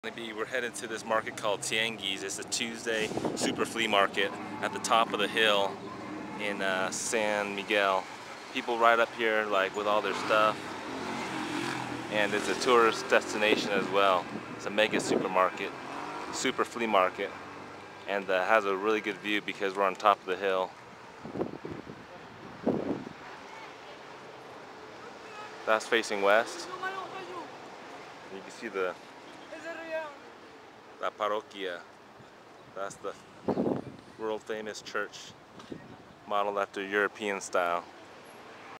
We're headed to this market called Tienges. It's a Tuesday super flea market at the top of the hill in San Miguel. People right up here like with all their stuff, and it's a tourist destination as well. It's a mega supermarket, super flea market, and has a really good view because we're on top of the hill. That's facing west. You can see the La Parroquia. That's the world famous church modeled after European style.